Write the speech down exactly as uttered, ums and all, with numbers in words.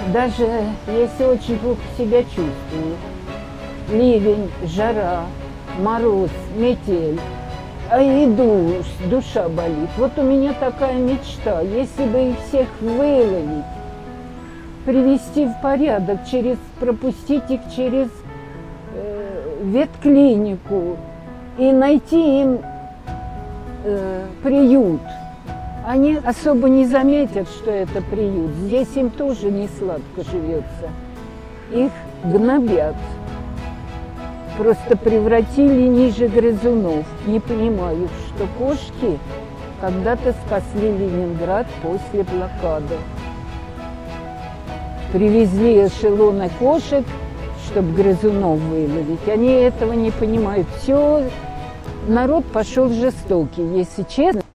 Даже если очень плохо себя чувствую, ливень, жара, мороз, метель, а иду, душа болит. Вот у меня такая мечта, если бы их всех выловить, привести в порядок, через, пропустить их через э, ветклинику и найти им э, приют. Они особо не заметят, что это приют. Здесь им тоже не сладко живется. Их гнобят. Просто превратили ниже грызунов. Не понимаю, что кошки когда-то спасли Ленинград после блокады. Привезли эшелоны кошек, чтобы грызунов выловить. Они этого не понимают. Все, народ пошел жестокий, если честно.